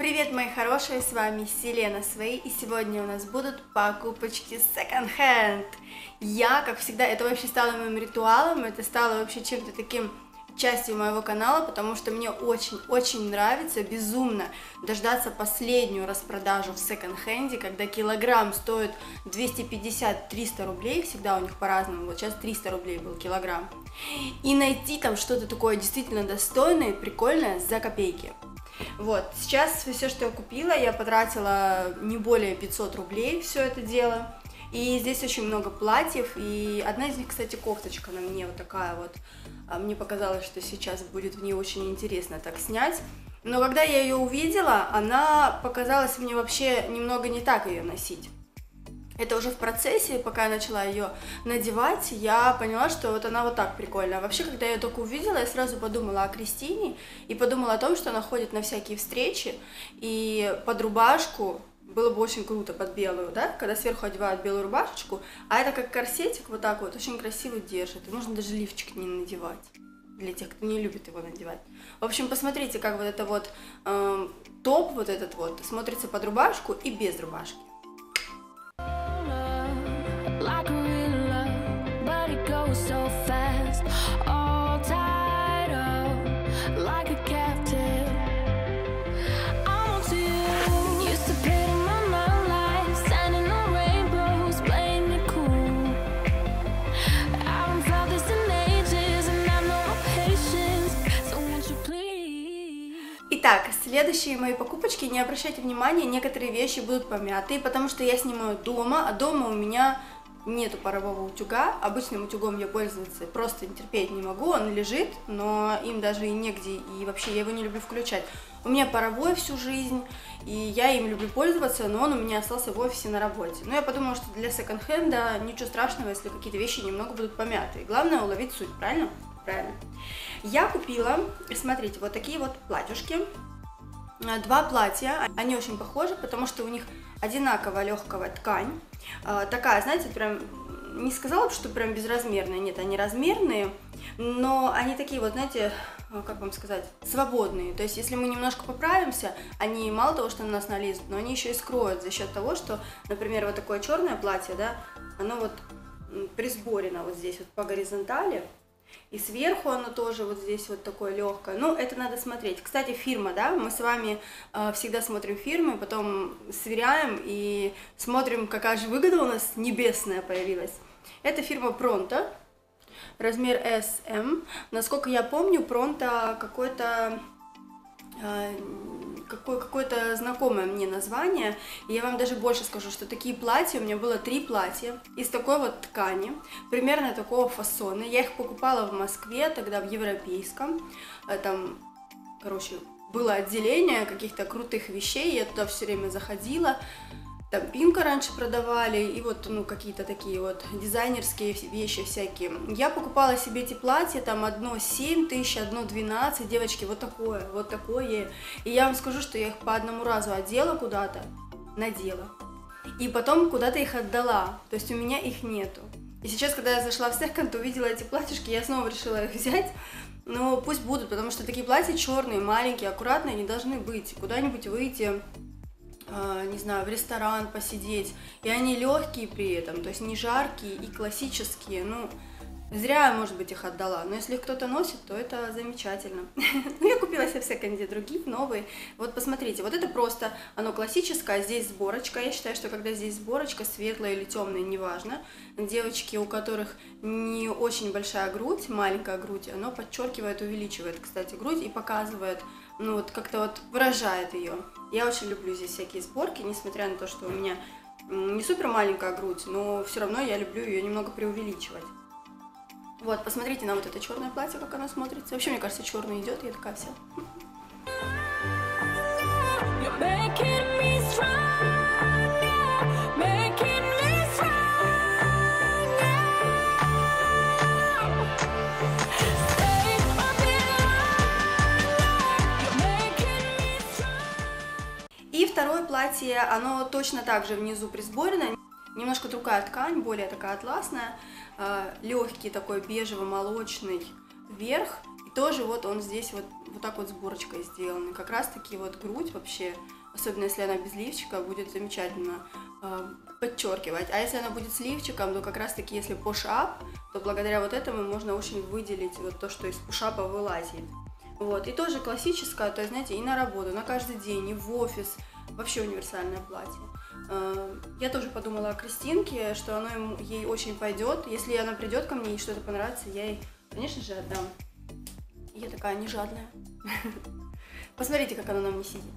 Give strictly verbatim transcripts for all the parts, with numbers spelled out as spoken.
Привет, мои хорошие, с вами Селена Свей, и сегодня у нас будут покупочки секонд-хенд. Я, как всегда, это вообще стало моим ритуалом, это стало вообще чем-то таким частью моего канала, потому что мне очень-очень нравится безумно дождаться последнюю распродажу в секонд-хенде, когда килограмм стоит двести пятьдесят — триста рублей, всегда у них по-разному, вот сейчас триста рублей был килограмм, и найти там что-то такое действительно достойное, прикольное за копейки. Вот, сейчас все, что я купила, я потратила не более пятьсот рублей, все это дело. И здесь очень много платьев, и одна из них, кстати, кофточка на мне вот такая вот. Мне показалось, что сейчас будет в ней очень интересно так снять. Но когда я ее увидела, она показалась мне вообще немного не так ее носить. Это уже в процессе, пока я начала ее надевать, я поняла, что вот она вот так прикольная. Вообще, когда я ее только увидела, я сразу подумала о Кристине и подумала о том, что она ходит на всякие встречи, и под рубашку было бы очень круто, под белую, да, когда сверху одевают белую рубашечку, а это как корсетик вот так вот, очень красиво держит, и можно даже лифчик не надевать, для тех, кто не любит его надевать. В общем, посмотрите, как вот это вот э, топ вот этот вот смотрится под рубашку и без рубашки. Like a real love, but it goes so fast, all tied up like a captive. I'm on to you. Used to pay to my mind life, standing on rainbows, playing it cool. I haven't felt this in ages, and I know no patience, so won't you please? Итак, следующие мои покупочки, не обращайте внимания, некоторые вещи будут помятые, потому что я снимаю дома, а дома у меня нету парового утюга, обычным утюгом я пользоваться просто терпеть не могу, он лежит, но им даже и негде, и вообще я его не люблю включать. У меня паровой всю жизнь, и я им люблю пользоваться, но он у меня остался в офисе на работе. Но я подумала, что для секонд-хенда ничего страшного, если какие-то вещи немного будут помятые. Главное уловить суть, правильно? Правильно. Я купила, смотрите, вот такие вот платьюшки. Два платья, они очень похожи, потому что у них одинаково легкая ткань, такая, знаете, прям, не сказала бы, что прям безразмерные, нет, они размерные, но они такие вот, знаете, как вам сказать, свободные, то есть если мы немножко поправимся, они мало того, что на нас налезут, но они еще и скроют за счет того, что, например, вот такое черное платье, да, оно вот присборено вот здесь вот по горизонтали, и сверху оно тоже вот здесь вот такое легкое. Ну, это надо смотреть. Кстати, фирма, да, мы с вами э, всегда смотрим фирмы, потом сверяем и смотрим, какая же выгода у нас небесная появилась. Это фирма Pronto, размер эс эм. Насколько я помню, Pronto какой-то... Э, какое, какое-то знакомое мне название, и я вам даже больше скажу, что такие платья, у меня было три платья из такой вот ткани, примерно такого фасона. Я их покупала в Москве, тогда в Европейском, там, короче, было отделение каких-то крутых вещей, я туда все время заходила. Там Пинка раньше продавали, и вот, ну, какие-то такие вот дизайнерские вещи всякие. Я покупала себе эти платья, там, одно семь тысяч, одно двенадцать, девочки, вот такое, вот такое. И я вам скажу, что я их по одному разу одела куда-то, надела, и потом куда-то их отдала, то есть у меня их нету. И сейчас, когда я зашла в секонд, увидела эти платьишки, я снова решила их взять. Но пусть будут, потому что такие платья черные, маленькие, аккуратные, они должны быть, куда-нибудь выйти, не знаю, в ресторан посидеть, и они легкие при этом, то есть не жаркие и классические, ну, зря я, может быть, их отдала, но если их кто-то носит, то это замечательно. Ну, я купила себе в секонде другие, новые, вот посмотрите, вот это просто, оно классическое, здесь сборочка, я считаю, что когда здесь сборочка, светлая или темная, неважно, девочки, у которых не очень большая грудь, маленькая грудь, оно подчеркивает, увеличивает, кстати, грудь и показывает, ну, вот как-то вот выражает ее. Я очень люблю здесь всякие сборки, несмотря на то, что у меня не супер маленькая грудь, но все равно я люблю ее немного преувеличивать. Вот, посмотрите на вот это черное платье, как оно смотрится. Вообще, мне кажется, черный идет, и я такая вся. И второе платье, оно точно так же внизу присборено, немножко другая ткань, более такая атласная, легкий такой бежево-молочный верх, и тоже вот он здесь вот вот так вот сборочкой сделаны. Как раз таки вот грудь вообще, особенно если она без лифчика, будет замечательно э, подчеркивать. А если она будет с лифчиком, то как раз таки, если push-up, то благодаря вот этому можно очень выделить вот то, что из push-up вылазит. Вот, и тоже классическое, то есть, знаете, и на работу, на каждый день, и в офис, вообще универсальное платье. Я тоже подумала о Кристинке, что оно ей очень пойдет. Если она придет ко мне и что-то понравится, я ей, конечно же, отдам. Я такая не жадная. Посмотрите, как оно на мне сидит.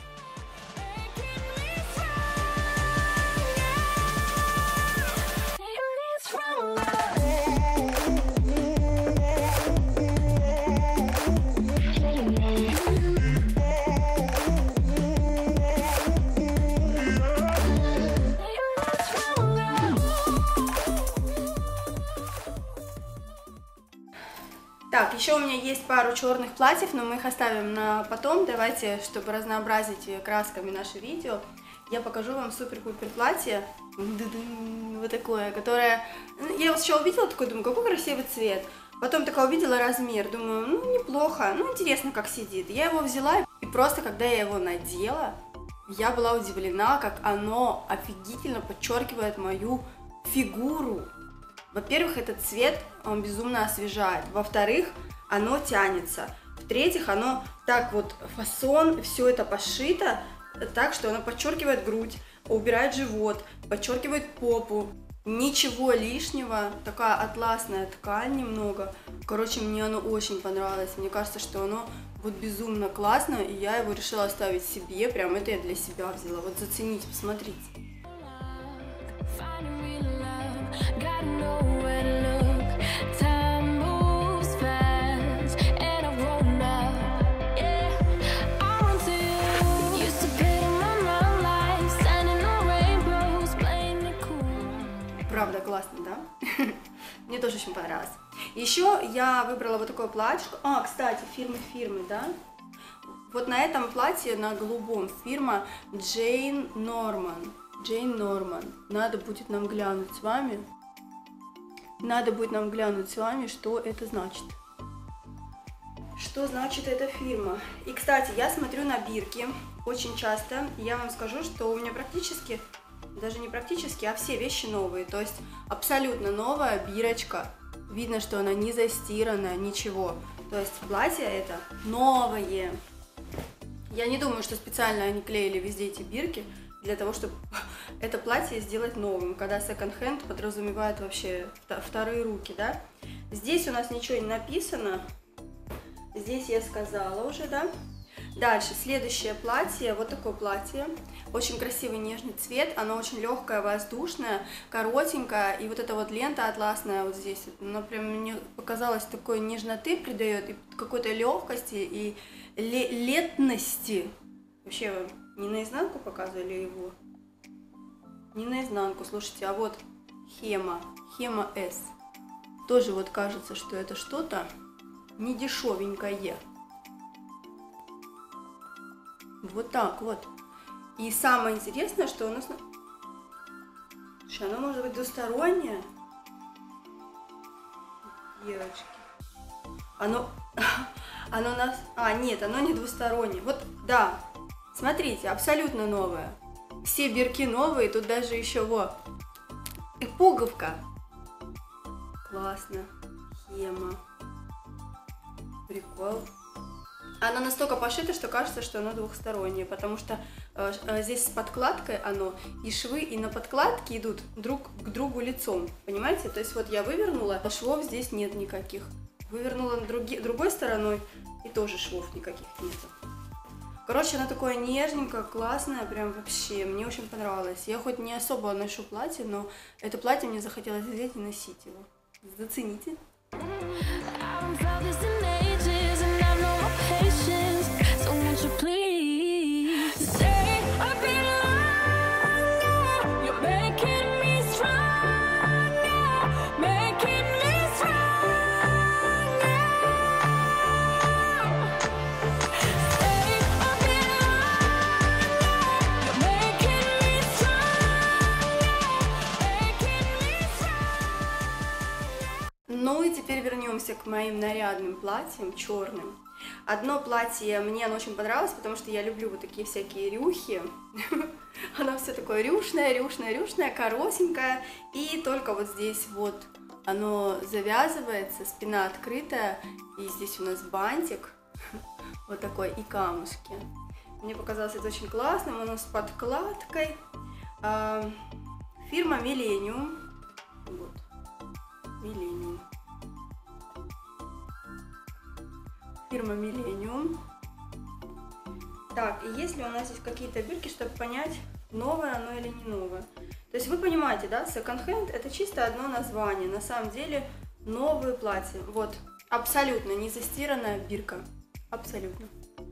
Так, еще у меня есть пару черных платьев, но мы их оставим на потом. Давайте, чтобы разнообразить красками наше видео, я покажу вам супер-пупер платье. Вот такое, которое... Я его сначала увидела, такой, думаю, какой красивый цвет. Потом такая увидела размер, думаю, ну, неплохо, ну, интересно, как сидит. Я его взяла, и просто, когда я его надела, я была удивлена, как оно офигительно подчеркивает мою фигуру. Во-первых, этот цвет, он безумно освежает. Во-вторых, оно тянется. В-третьих, оно так вот, фасон, все это пошито так, что оно подчеркивает грудь, убирает живот, подчеркивает попу. Ничего лишнего, такая атласная ткань немного. Короче, мне оно очень понравилось. Мне кажется, что оно вот безумно классно, и я его решила оставить себе. Прям это я для себя взяла. Вот зацените, посмотрите. Правда, классно, да? Мне тоже очень понравилось. Еще я выбрала вот такое платьишко. А, кстати, фирмы фирмы, да? Вот на этом платье, на голубом, фирма Джейн Норман. Джейн Норман. Надо будет нам глянуть с вами. Надо будет нам глянуть с вами, что это значит. Что значит эта фирма? И, кстати, я смотрю на бирки очень часто. И я вам скажу, что у меня практически... Даже не практически, а все вещи новые. То есть абсолютно новая бирочка. Видно, что она не застирана, ничего. То есть платье это новое. Я не думаю, что специально они клеили везде эти бирки для того, чтобы это платье сделать новым. Когда секонд-хенд подразумевает вообще вторые руки, да? Здесь у нас ничего не написано. Здесь я сказала уже, да? Дальше, следующее платье, вот такое платье, очень красивый нежный цвет, оно очень легкое, воздушное, коротенькое, и вот эта вот лента атласная вот здесь, она прям мне показалось такой нежноты придает, и какой-то легкости, и летности. Вообще, не наизнанку показывали его? Не наизнанку, слушайте, а вот Хема, Хема С. Тоже вот кажется, что это что-то не дешевенькое. Вот так вот. И самое интересное, что у нас... Слушай, оно может быть двустороннее. Девочки. Оно... Оно у нас... А, нет, оно не двустороннее. Вот, да. Смотрите, абсолютно новое. Все бирки новые, тут даже еще, вот. И пуговка. Классно. Хема. Прикол. Она настолько пошита, что кажется, что оно двухстороннее, потому что э, здесь с подкладкой оно, и швы, и на подкладке идут друг к другу лицом, понимаете? То есть вот я вывернула, а швов здесь нет никаких. Вывернула други, другой стороной, и тоже швов никаких нет. Короче, она такое нежненькое, классное, прям вообще, мне очень понравилось. Я хоть не особо ношу платье, но это платье мне захотелось взять и носить его. Зацените. Ну и теперь вернемся к моим нарядным платьям, черным. Одно платье мне оно очень понравилось, потому что я люблю вот такие всякие рюхи. Оно все такое рюшное, рюшное, рюшное, коротенькое. И только вот здесь вот оно завязывается, спина открытая. И здесь у нас бантик вот такой и камушки. Мне показалось это очень классным. У нас с подкладкой. Фирма Millennium. Вот. Millennium. Фирма Millennium. Так, и есть ли у нас здесь какие-то бирки, чтобы понять, новое оно или не новое. То есть вы понимаете, да, секонд-хенд это чисто одно название. На самом деле новые платья. Вот, абсолютно не застиранная бирка. Абсолютно.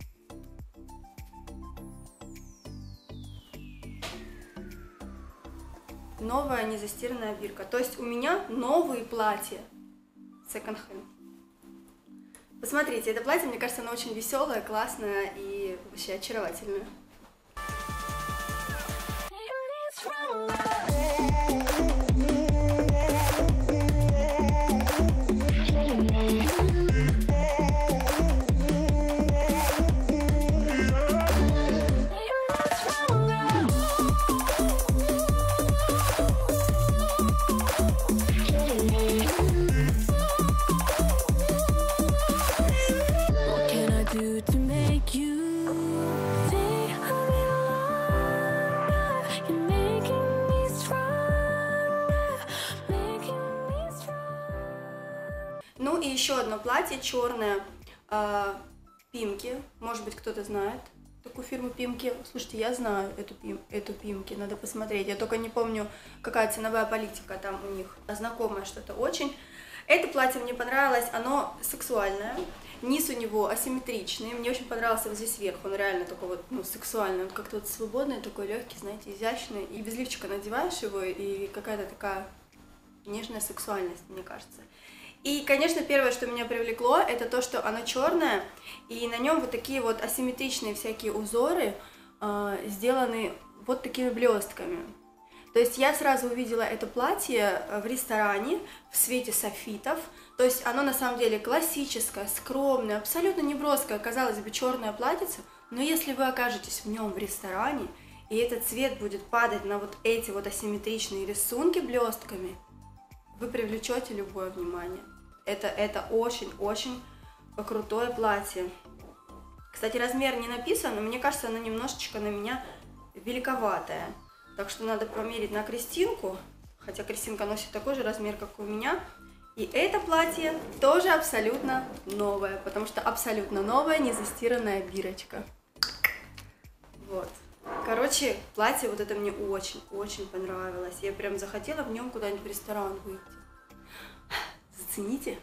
Новая незастиранная бирка. То есть у меня новые платья секонд-хенд. Посмотрите, это платье, мне кажется, оно очень веселое, классное и вообще очаровательное. Ну и еще одно платье черное, э, Пимки, может быть кто-то знает такую фирму Пимки. Слушайте, я знаю эту, пим, эту Пимки, надо посмотреть, я только не помню, какая ценовая политика там у них, знакомое что-то очень. Это платье мне понравилось, оно сексуальное, низ у него асимметричный, мне очень понравился вот здесь вверх, он реально такой вот, ну, сексуальный, он как-то вот свободный, такой легкий, знаете, изящный, и без лифчика надеваешь его, и какая-то такая нежная сексуальность, мне кажется. И, конечно, первое, что меня привлекло, это то, что оно черное, и на нем вот такие вот асимметричные всякие узоры э, сделаны вот такими блестками. То есть я сразу увидела это платье в ресторане в свете софитов. То есть оно на самом деле классическое, скромное, абсолютно не броское, казалось бы, черное платьице, но если вы окажетесь в нем в ресторане, и этот цвет будет падать на вот эти вот асимметричные рисунки блестками, вы привлечете любое внимание. Это, это очень-очень крутое платье. Кстати, размер не написан, но мне кажется, оно немножечко на меня великоватое. Так что надо померить на Кристинку, хотя Кристинка носит такой же размер, как у меня. И это платье тоже абсолютно новое, потому что абсолютно новая незастиранная бирочка. Вот. Короче, платье вот это мне очень-очень понравилось. Я прям захотела в нем куда-нибудь в ресторан выйти. Зацените.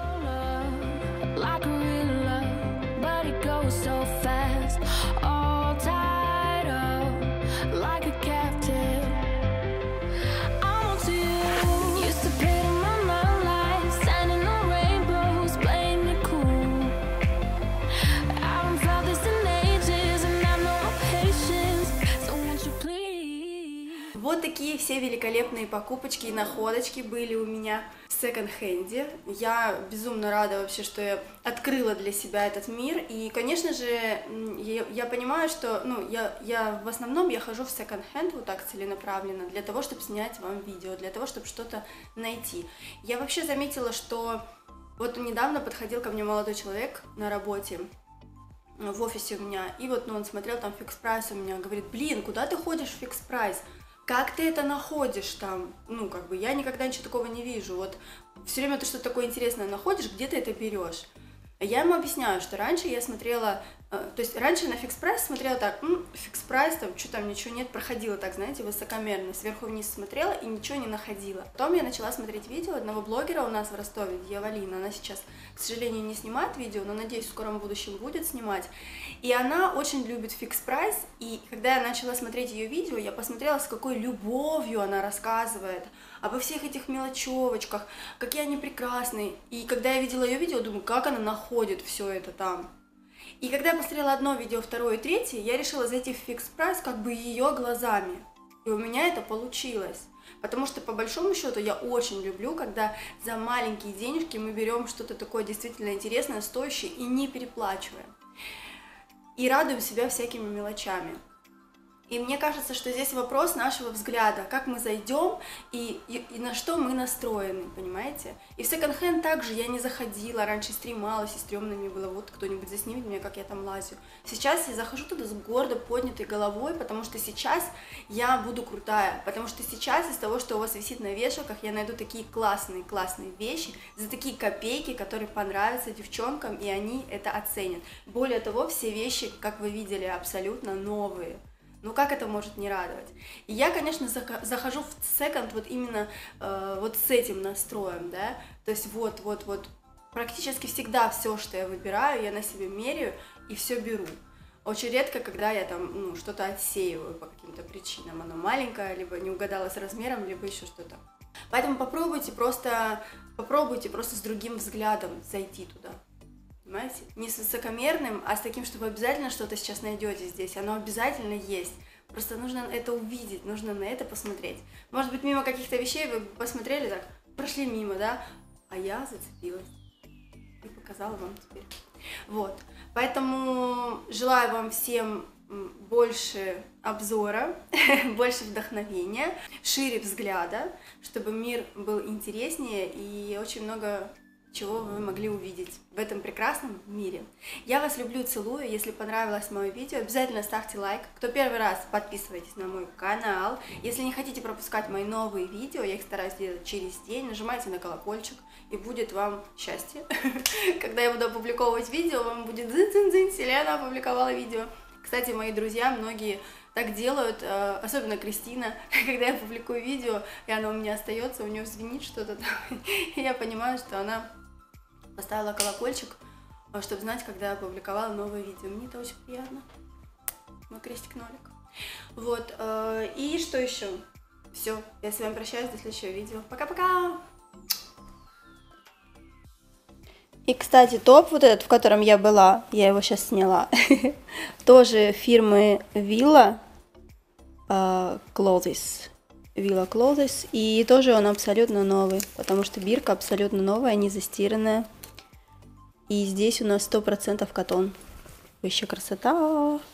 Вот такие все великолепные покупочки и находочки были у меня в секонд-хенде. Я безумно рада вообще, что я открыла для себя этот мир. И, конечно же, я, я понимаю, что ну, я, я в основном я хожу в секонд-хенд вот так целенаправленно для того, чтобы снять вам видео, для того, чтобы что-то найти. Я вообще заметила, что вот недавно подходил ко мне молодой человек на работе, в офисе у меня, и вот ну, он смотрел там фикс-прайс у меня, говорит: блин, куда ты ходишь в фикс-прайс? Как ты это находишь там? Ну, как бы, я никогда ничего такого не вижу. Вот все время ты что-то такое интересное находишь, где ты это берешь? Я ему объясняю, что раньше я смотрела, э, то есть раньше на фикс-прайс смотрела так, м, фикс-прайс, там, что там, ничего нет, проходила так, знаете, высокомерно, сверху вниз смотрела и ничего не находила. Потом я начала смотреть видео одного блогера у нас в Ростове, Дьяволина, она сейчас, к сожалению, не снимает видео, но, надеюсь, в скором будущем будет снимать. И она очень любит фикс-прайс, и когда я начала смотреть ее видео, я посмотрела, с какой любовью она рассказывает обо всех этих мелочевочках, какие они прекрасные. И когда я видела ее видео, думаю, как она находит все это там. И когда я посмотрела одно видео, второе и третье, я решила зайти в фикс-прайс как бы ее глазами. И у меня это получилось. Потому что, по большому счету, я очень люблю, когда за маленькие денежки мы берем что-то такое действительно интересное, стоящее и не переплачиваем. И радуем себя всякими мелочами. И мне кажется, что здесь вопрос нашего взгляда, как мы зайдем и, и, и на что мы настроены, понимаете? И в секонд-хенд также я не заходила, раньше стремалась, и стрёмно мне было, вот кто-нибудь заснимет меня, как я там лазю. Сейчас я захожу туда с гордо поднятой головой, потому что сейчас я буду крутая, потому что сейчас из того, что у вас висит на вешалках, я найду такие классные-классные вещи за такие копейки, которые понравятся девчонкам, и они это оценят. Более того, все вещи, как вы видели, абсолютно новые. Ну как это может не радовать? И я, конечно, захожу в секонд вот именно э, вот с этим настроем, да, то есть вот-вот-вот практически всегда все, что я выбираю, я на себе меряю и все беру. Очень редко, когда я там ну, что-то отсеиваю по каким-то причинам, оно маленькое, либо не угадала с размером, либо еще что-то. Поэтому попробуйте просто, попробуйте просто с другим взглядом зайти туда. Понимаете? Не с высокомерным, а с таким, что вы обязательно что-то сейчас найдете здесь. Оно обязательно есть. Просто нужно это увидеть, нужно на это посмотреть. Может быть, мимо каких-то вещей вы посмотрели так, прошли мимо, да? А я зацепилась и показала вам теперь. Вот. Поэтому желаю вам всем больше обзора, больше вдохновения, шире взгляда, чтобы мир был интереснее и очень много чего вы могли увидеть в этом прекрасном мире. Я вас люблю, целую. Если понравилось мое видео, обязательно ставьте лайк. Кто первый раз, подписывайтесь на мой канал. Если не хотите пропускать мои новые видео, я их стараюсь делать через день, нажимайте на колокольчик, и будет вам счастье. Когда я буду опубликовывать видео, вам будет дзынь-дзынь-дзынь, Селена опубликовала видео. Кстати, мои друзья, многие так делают, особенно Кристина, когда я публикую видео, и оно у меня остается, у нее звенит что-то там, и я понимаю, что она поставила колокольчик, чтобы знать, когда я опубликовала новое видео. Мне это очень приятно. Мой крестик-нолик. Вот. И что еще? Все. Я с вами прощаюсь до следующего видео. Пока-пока! И, кстати, топ вот этот, в котором я была, я его сейчас сняла, тоже фирмы Villa Clothes. Villa Clothes. И тоже он абсолютно новый, потому что бирка абсолютно новая, не застиранная. И здесь у нас сто процентов катон. Вообще красота!